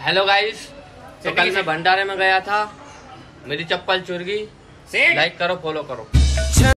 Hello guys, तो कल मैं भंडारे में गया था, मेरी चप्पल चुर गई। लाइक करो, फॉलो करो।